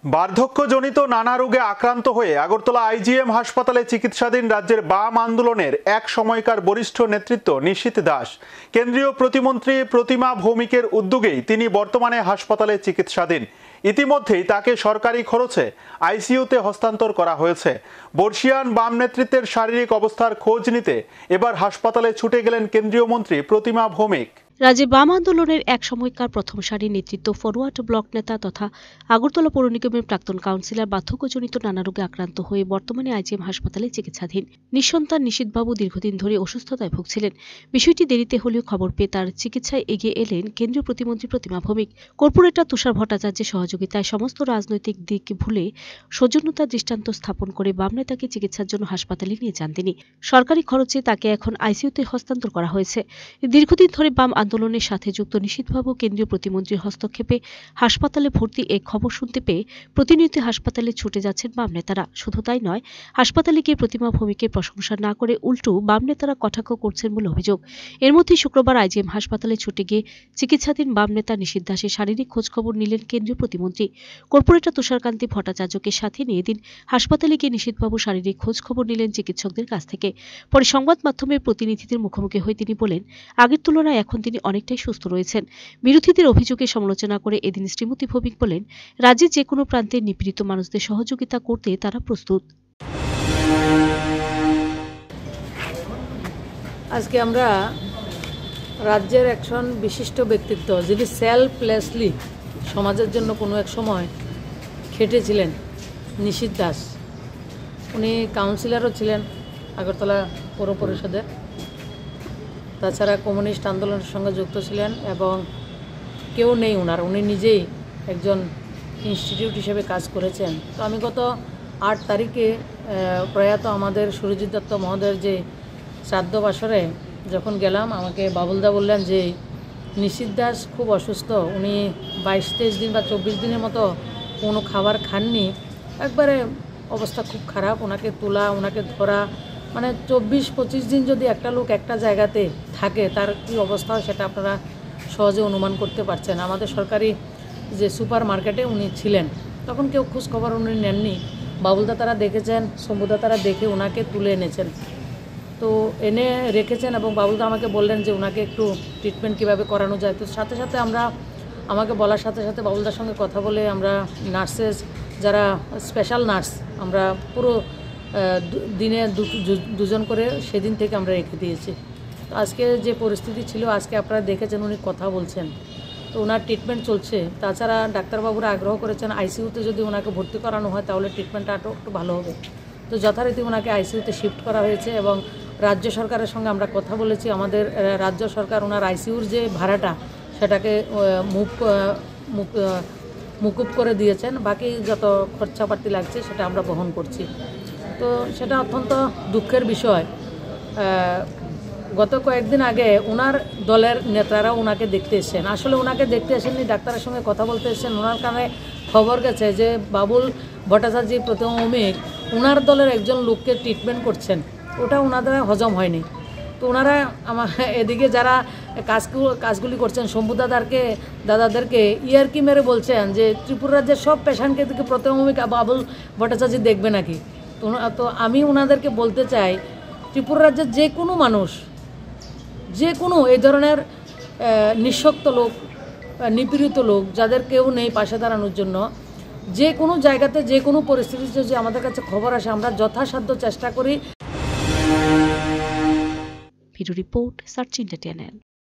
বার্ধক্যজনিত নানা রোগে আক্রান্ত হয়ে আগরতলা আইজিএম হাসপাতালে চিকিৎসাধীন রাজ্যের বাম আন্দোলনের এক সময়কার বরিষ্ঠ নেতৃত্ব নিশীথ দাস। কেন্দ্রীয় প্রতিমন্ত্রী প্রতিমা ভৌমিকের উদ্যোগেই তিনি বর্তমানে হাসপাতালে চিকিৎসাধীন। ইতিমধ্যেই তাকে সরকারি খরচে আইসিইউতে হস্তান্তর করা হয়েছে। বর্ষিয়ান বাম নেতৃত্বের শারীরিক অবস্থার খোঁজ নিতে এবার হাসপাতালে ছুটে গেলেন কেন্দ্রীয় মন্ত্রী প্রতিমা ভৌমিক। রাজ্যে বাম আন্দোলনের এক সময়কার প্রথম সারির নেতৃত্ব ফরওয়ার্ড ব্লক নেতা তথা আগরতলা পৌর নিগমের প্রাক্তন কাউন্সিলর বার্ধক্যজনিত নানা রোগে আক্রান্ত হয়ে বর্তমানে আইজিএম হাসপাতালে চিকিৎসাধীন নিঃসন্তান নিশীথবাবু দীর্ঘদিন ধরে অসুস্থতায় ভুগছিলেন। বিষয়টি দেরিতে হলেও খবর পেয়ে তার চিকিৎসায় এগিয়ে এলেন কেন্দ্রীয় প্রতিমন্ত্রী প্রতিমা ভৌমিক। কর্পোরেটর তুষার ভট্টাচার্যের সহযোগিতায় সমস্ত রাজনৈতিক দিক ভুলে সৌজন্যতার দৃষ্টান্ত স্থাপন করে বাম নেতাকে চিকিৎসার জন্য হাসপাতালে নিয়ে যান তিনি। সরকারি খরচে তাকে এখন আইসিইউতে হস্তান্তর করা হয়েছে। দীর্ঘদিন ধরে বাম আন্দোলনের সাথে যুক্ত নিশীথবাবু কেন্দ্রীয় প্রতিমন্ত্রীর হস্তক্ষেপে হাসপাতালে ভর্তি এই খবর শুনতে পেয়ে প্রতিনিয়ত হাসপাতালে ছুটে যাচ্ছেন বাম নেতারা। শুধু তাই নয়, হাসপাতালে গিয়ে প্রতিমা ভৌমিকের প্রশংসা না করে উল্টো বাম নেতারা কটাক্ষ করছেন বলে অভিযোগ। এর মধ্যে শুক্রবার আইজিএম হাসপাতালে ছুটে গিয়ে চিকিৎসাধীন বাম নেতা নিশীথ দাসের শারীরিক খোঁজখবর নিলেন কেন্দ্রীয় প্রতিমন্ত্রী। কর্পোরেটর তুষারকান্তি ভট্টাচার্যকে সাথে নিয়ে দিন হাসপাতালে গিয়ে নিশীথবাবু শারীরিক খোঁজখবর নিলেন চিকিৎসকদের কাছ থেকে। পরে সংবাদ মাধ্যমের প্রতিনিধিদের মুখোমুখি হয়ে তিনি বলেন, আগের তুলনায় এখন তিনি অনেকটাই সুস্থ রয়েছেন। বিরোধীদের অভিযোগের সমালোচনা করে এদিন শ্রীমতী ভৌমিক বলেন, রাজ্যের যে কোনো প্রান্তে নিপীড়িত মানুষদের সহযোগিতা করতে তারা প্রস্তুত। আজকে আমরা রাজ্যের একজন বিশিষ্ট ব্যক্তিত্ব, যিনি সেলফলেসলি সমাজের জন্য কোনো এক সময় খেটেছিলেন, নিশীথ দাস। উনি কাউন্সিলরও ছিলেন আগরতলা পৌর পরিষদে, তাছাড়া কমিউনিস্ট আন্দোলনের সঙ্গে যুক্ত ছিলেন এবং কেউ নেই উনার, উনি নিজেই একজন ইনস্টিটিউট হিসেবে কাজ করেছেন। তো আমি গত 8 তারিখে প্রয়াত আমাদের সুরজিৎ দত্ত মহোদয়ের যে শ্রাদ্ধ বাসরে যখন গেলাম, আমাকে বাবুলদা বললেন যে নিশীথ দাস খুব অসুস্থ, উনি 22-23 দিন বা 24 দিনের মতো কোনো খাবার খাননি, একবারে অবস্থা খুব খারাপ, ওনাকে তোলা, ওনাকে ধরা, মানে 24-25 দিন যদি একটা লোক একটা জায়গাতে থাকে তার কী অবস্থা হয় সেটা আপনারা সহজে অনুমান করতে পারছেন। আমাদের সরকারি যে সুপার মার্কেটে উনি ছিলেন, তখন কেউ খোঁজ খবর উনি নেননি। বাবুলদা তারা দেখেছেন, শম্ভুদা তারা দেখে ওনাকে তুলে এনেছেন, তো এনে রেখেছেন এবং বাবুলদা আমাকে বললেন যে ওনাকে একটু ট্রিটমেন্ট কীভাবে করানো যায়। তো সাথে সাথে আমাকে বলার সাথে সাথে বাবুলদার সঙ্গে কথা বলে আমরা নার্সেস, যারা স্পেশাল নার্স, আমরা পুরো দিনে দুজন করে সেদিন থেকে আমরা রেখে দিয়েছি। তো আজকে যে পরিস্থিতি ছিল, আজকে আপনারা দেখেছেন উনি কথা বলছেন, তো ওনার ট্রিটমেন্ট চলছে। তাছাড়া ডাক্তারবাবুরা আগ্রহ করেছেন আইসিইউতে যদি ওনাকে ভর্তি করানো হয় তাহলে ট্রিটমেন্টটা আরও একটু ভালো হবে। তো যথারীতি ওনাকে আইসিইউতে শিফট করা হয়েছে এবং রাজ্য সরকারের সঙ্গে আমরা কথা বলেছি। আমাদের রাজ্য সরকার ওনার আইসিইউর যে ভাড়াটা সেটাকে মুকুব করে দিয়েছেন, বাকি যত খরচাপাতি লাগছে সেটা আমরা বহন করছি। তো সেটা অত্যন্ত দুঃখের বিষয়। গত কয়েকদিন আগে ওনার দলের নেতারা ওনাকে দেখতে এসেছেন, আসলে ওনাকে দেখতে আসেননি, ডাক্তারের সঙ্গে কথা বলতে এসেছেন। ওনার কানে খবর গেছে যে বাবুল ভট্টাচার্য প্রতিমা ভৌমিক ওনার দলের একজন লোককে ট্রিটমেন্ট করছেন, ওটা ওনাদের হজম হয়নি। তো ওনারা এদিকে যারা কাজগুলি করছেন, দাদাদেরকে ইয়ারকি মেরে বলছেন যে ত্রিপুরা রাজ্যের সব পেশেন্টকে দিকে প্রতিমা ভৌমিক বাবুল ভট্টাচার্য দেখবে নাকি। তো আমি ওনাদেরকে বলতে চাই, ত্রিপুরা রাজ্যের যে কোনো মানুষ, যে কোনো এই ধরনের নিঃশক্ত লোক, নিপীড়িত লোক, যাদের কেউ নেই পাশে দাঁড়ানোর জন্য, যে কোনো জায়গাতে যে কোনো পরিস্থিতিতে যদি আমাদের কাছে খবর আসে আমরা যথাসাধ্য চেষ্টা করি। Video report search India channel.